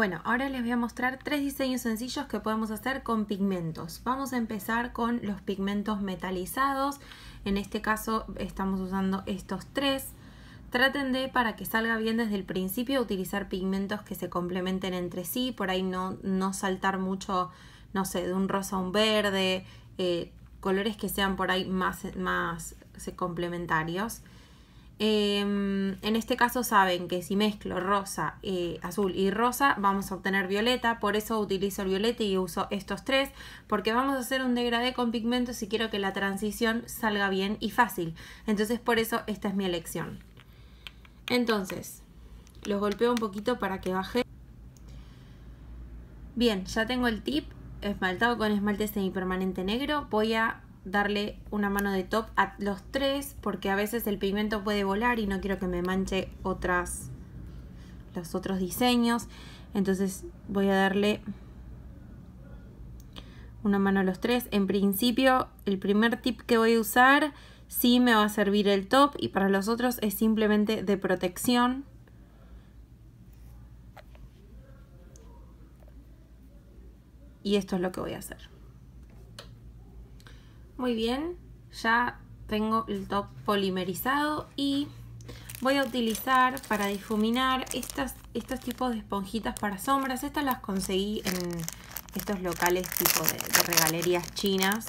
Bueno, ahora les voy a mostrar 3 diseños sencillos que podemos hacer con pigmentos. Vamos a empezar con los pigmentos metalizados. En este caso estamos usando estos 3. Traten de, para que salga bien desde el principio, utilizar pigmentos que se complementen entre sí. Por ahí no saltar mucho, no sé, de un rosa a un verde. Colores que sean por ahí más complementarios. En este caso saben que si mezclo rosa, azul y rosa vamos a obtener violeta, por eso utilizo el violeta y uso estos 3, porque vamos a hacer un degradé con pigmentos y quiero que la transición salga bien y fácil. Entonces por eso esta es mi elección. Entonces los golpeo un poquito para que baje. Bien, ya tengo el tip esmaltado con esmalte semipermanente negro. Voy a darle una mano de top a los 3 porque a veces el pigmento puede volar y no quiero que me manche los otros diseños. Entonces voy a darle una mano a los 3. En principio el primer tip que voy a usar sí me va a servir el top y para los otros es simplemente de protección. Y esto es lo que voy a hacer. Muy bien, ya tengo el top polimerizado y voy a utilizar para difuminar estos tipos de esponjitas para sombras. Estas las conseguí en estos locales tipo de regalerías chinas.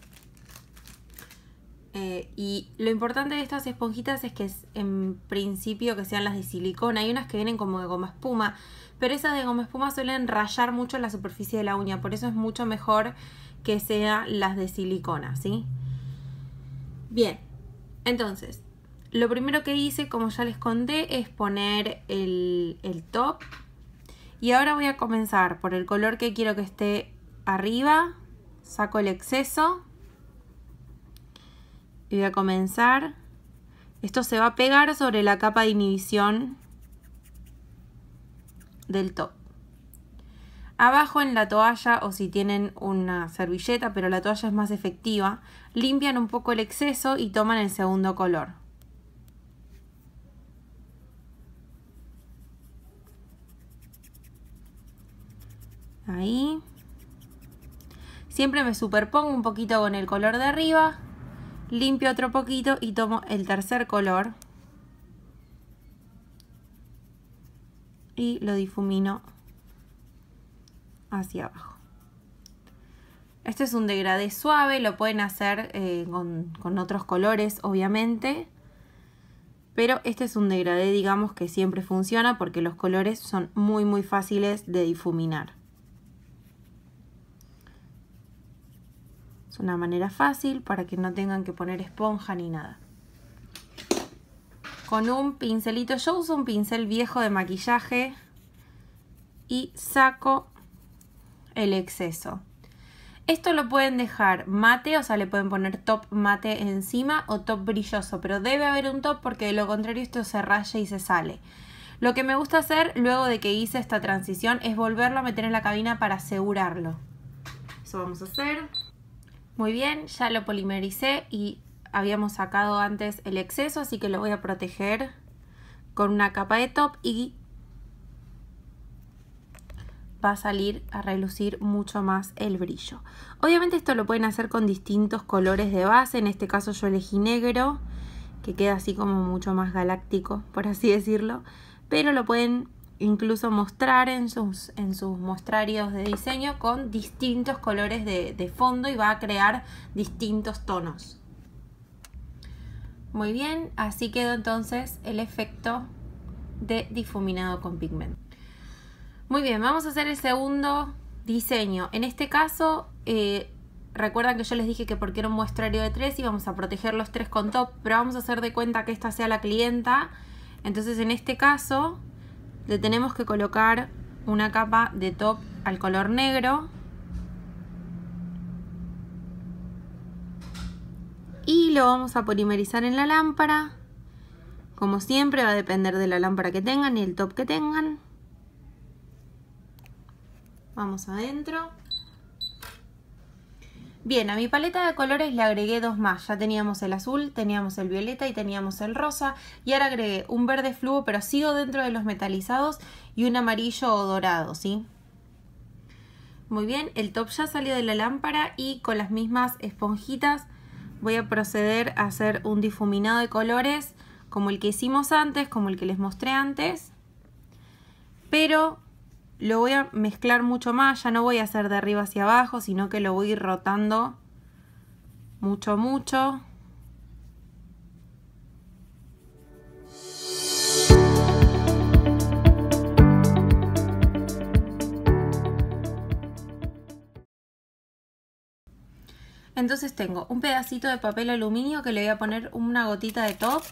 Y lo importante de estas esponjitas es que en principio que sean las de silicona. Hay unas que vienen como de goma espuma, pero esas de goma espuma suelen rayar mucho la superficie de la uña. Por eso es mucho mejor que sean las de silicona, ¿sí? Bien, entonces, lo primero que hice, como ya les conté, es poner el top. Y ahora voy a comenzar por el color que quiero que esté arriba. Saco el exceso. Y voy a comenzar. Esto se va a pegar sobre la capa de inhibición del top. Abajo en la toalla, o si tienen una servilleta, pero la toalla es más efectiva, limpian un poco el exceso y toman el segundo color. Ahí. Siempre me superpongo un poquito con el color de arriba, limpio otro poquito y tomo el tercer color. Y lo difumino hacia abajo. Este es un degradé suave, lo pueden hacer con otros colores obviamente, pero este es un degradé, digamos, que siempre funciona porque los colores son muy fáciles de difuminar. Es una manera fácil para que no tengan que poner esponja ni nada. Con un pincelito, yo uso un pincel viejo de maquillaje y saco el exceso. Esto lo pueden dejar mate, o sea, le pueden poner top mate encima o top brilloso, pero debe haber un top porque de lo contrario esto se raya y se sale. Lo que me gusta hacer luego de que hice esta transición es volverlo a meter en la cabina para asegurarlo. Eso vamos a hacer. Muy bien, ya lo polimericé y habíamos sacado antes el exceso, así que lo voy a proteger con una capa de top y va a salir a relucir mucho más el brillo. Obviamente esto lo pueden hacer con distintos colores de base. En este caso yo elegí negro, que queda así como mucho más galáctico, por así decirlo. Pero lo pueden incluso mostrar en sus mostrarios de diseño con distintos colores de fondo y va a crear distintos tonos. Muy bien, así quedó entonces el efecto de difuminado con pigmento. Muy bien, vamos a hacer el segundo diseño. En este caso, recuerdan que yo les dije que porque era un muestrario de 3 íbamos a proteger los 3 con top, pero vamos a hacer de cuenta que esta sea la clienta. Entonces en este caso le tenemos que colocar una capa de top al color negro. Y lo vamos a polimerizar en la lámpara. Como siempre va a depender de la lámpara que tengan y el top que tengan. Vamos adentro. Bien, a mi paleta de colores le agregué dos más. Ya teníamos el azul, teníamos el violeta y teníamos el rosa. Y ahora agregué un verde fluo, pero sigo dentro de los metalizados, y un amarillo o dorado, ¿sí? Muy bien, el top ya salió de la lámpara y con las mismas esponjitas voy a proceder a hacer un difuminado de colores como el que hicimos antes, como el que les mostré antes. Pero lo voy a mezclar mucho más, ya no voy a hacer de arriba hacia abajo, sino que lo voy a ir rotando mucho. Entonces tengo un pedacito de papel aluminio que le voy a poner una gotita de top.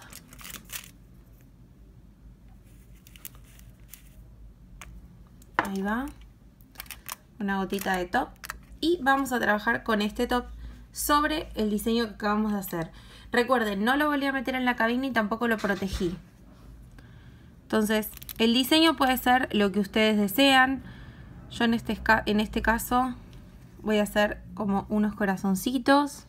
Ahí va, una gotita de top, y vamos a trabajar con este top sobre el diseño que acabamos de hacer. Recuerden, no lo volví a meter en la cabina y tampoco lo protegí. Entonces, el diseño puede ser lo que ustedes desean. Yo en este caso voy a hacer como unos corazoncitos.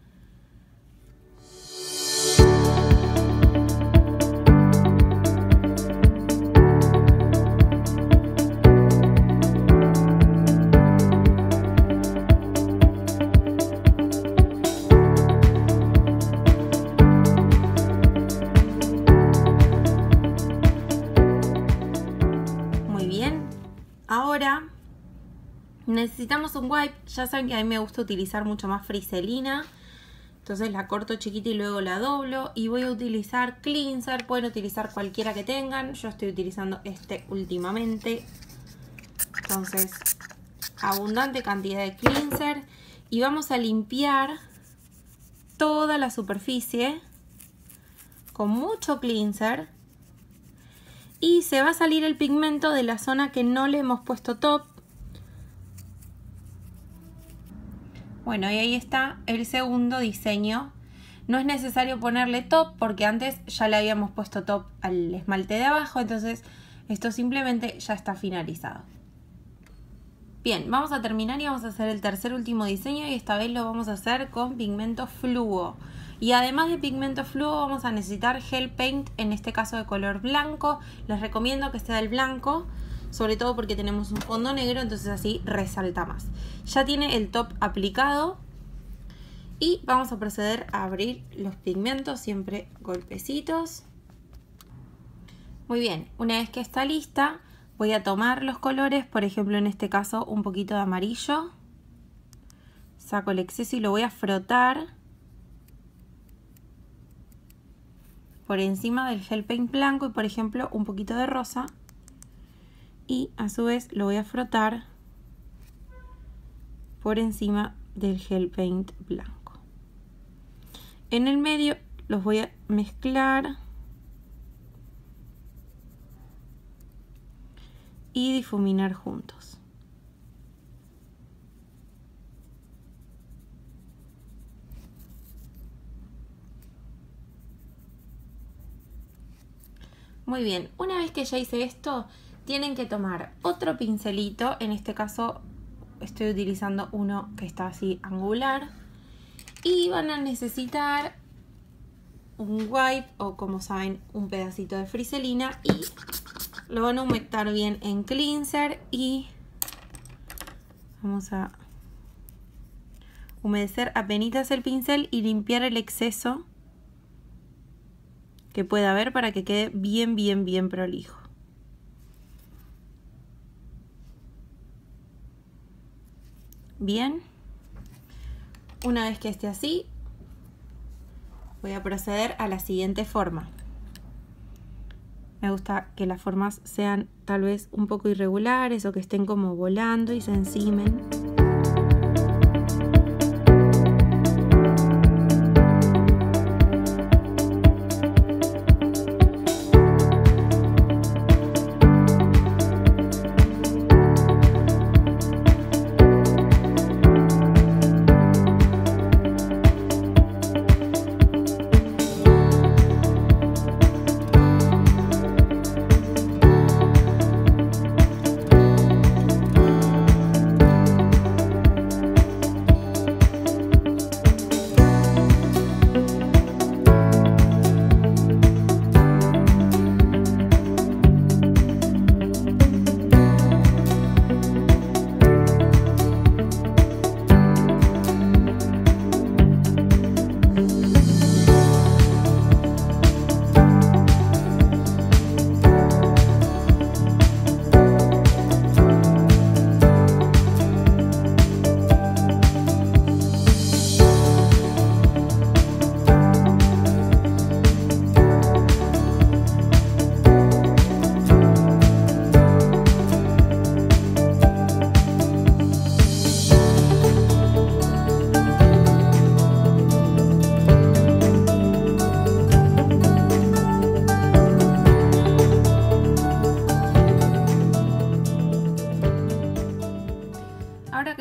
Ahora necesitamos un wipe. Ya saben que a mí me gusta utilizar mucho más friselina, entonces la corto chiquita y luego la doblo. Y voy a utilizar cleanser, pueden utilizar cualquiera que tengan. Yo estoy utilizando este últimamente. Entonces, abundante cantidad de cleanser. Y vamos a limpiar toda la superficie con mucho cleanser. Y se va a salir el pigmento de la zona que no le hemos puesto top. Bueno, y ahí está el segundo diseño. No es necesario ponerle top porque antes ya le habíamos puesto top al esmalte de abajo. Entonces esto simplemente ya está finalizado. Bien, vamos a terminar y vamos a hacer el tercer último diseño. Y esta vez lo vamos a hacer con pigmento fluo. Y además de pigmento fluo vamos a necesitar gel paint, en este caso de color blanco. Les recomiendo que sea el blanco, sobre todo porque tenemos un fondo negro, entonces así resalta más. Ya tiene el top aplicado y vamos a proceder a abrir los pigmentos, siempre golpecitos. Muy bien, una vez que está lista voy a tomar los colores, por ejemplo en este caso un poquito de amarillo. Saco el exceso y lo voy a frotar por encima del gel paint blanco, y por ejemplo un poquito de rosa, y a su vez lo voy a frotar por encima del gel paint blanco. En el medio los voy a mezclar y difuminar juntos. Muy bien, una vez que ya hice esto, tienen que tomar otro pincelito. En este caso estoy utilizando uno que está así angular. Y van a necesitar un wipe o, como saben, un pedacito de friselina. Y lo van a humectar bien en cleanser. Y vamos a humedecer apenitas el pincel y limpiar el exceso que pueda haber para que quede bien prolijo. Bien, una vez que esté así, voy a proceder a la siguiente forma. Me gusta que las formas sean tal vez un poco irregulares o que estén como volando y se encimen.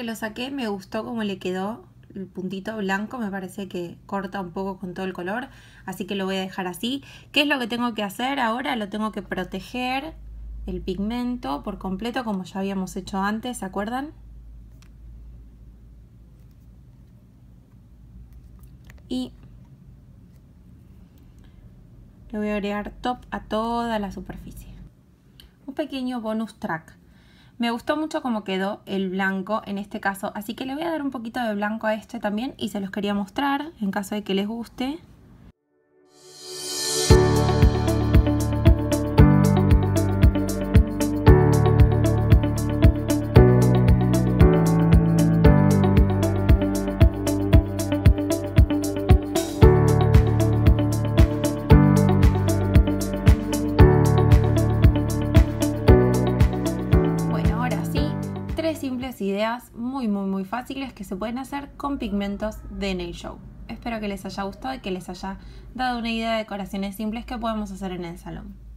lo saqué me gustó cómo le quedó el puntito blanco, me parece que corta un poco con todo el color, así que lo voy a dejar así. ¿Qué es lo que tengo que hacer ahora? Lo tengo que proteger el pigmento por completo, como ya habíamos hecho antes, ¿se acuerdan? Y le voy a agregar top a toda la superficie. Un pequeño bonus track. Me gustó mucho cómo quedó el blanco en este caso, así que le voy a dar un poquito de blanco a este también y se los quería mostrar en caso de que les guste. Simples ideas muy fáciles que se pueden hacer con pigmentos de Nail Show. Espero que les haya gustado y que les haya dado una idea de decoraciones simples que podemos hacer en el salón.